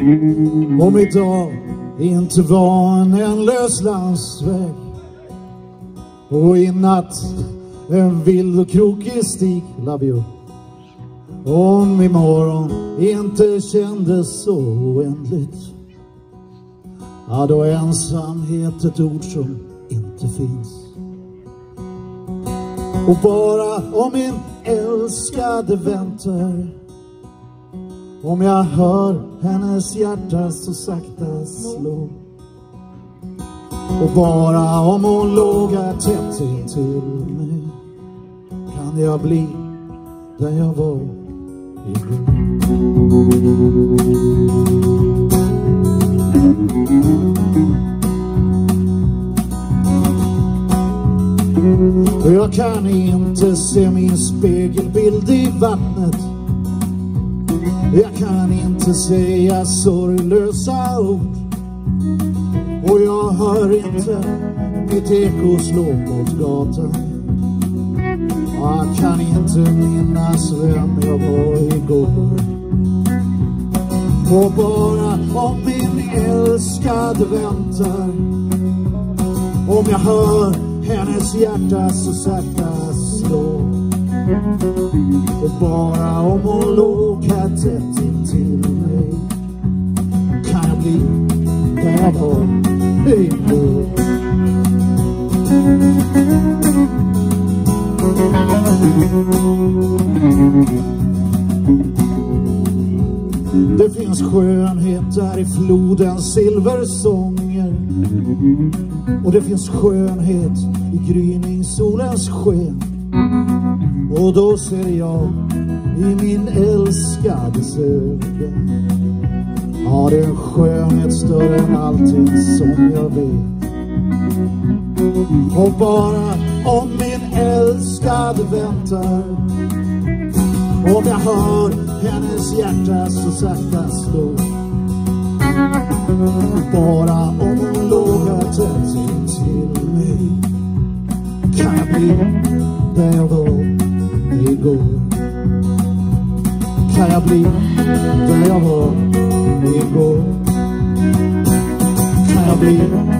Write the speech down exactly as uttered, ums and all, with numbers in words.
Om idag inte var en ändlös landsväg och i natt en vild och krokig stig. Love you. Om imorgon inte kändes så oändligt, ja, då är ensamhet ett ord som inte finns. Och bara om min älskade väntar, om jag hör hennes hjärta så sakta slå, och bara om hon lågar tätt intill mig, kan jag bli där jag var igår. Jag kan inte se min spegelbild i vattnet. Jag kan inte säga sorglösa ord. Och jag hör inte mitt eko slå mot gatan. Jag kan inte minnas vem jag var igår. Och bara om min älskade väntar, om jag hör hennes hjärta så sakta slå, och bara om hon låg här tätt intill mig, kan jag bli där jag var igår. Det finns skönhet där i flodens silversånger, och det finns skönhet i gryningssolens sken. Och då ser jag i min älskades ögon, ja, det är en skönhet större än allting som jag vet. Och bara om min älskade väntar, om jag hör hennes hjärta så sakta slå, bara om hon lågar tätt intill mig, kan jag bli där jag var igår. Kan jag bli där jag var igår. Kan jag bli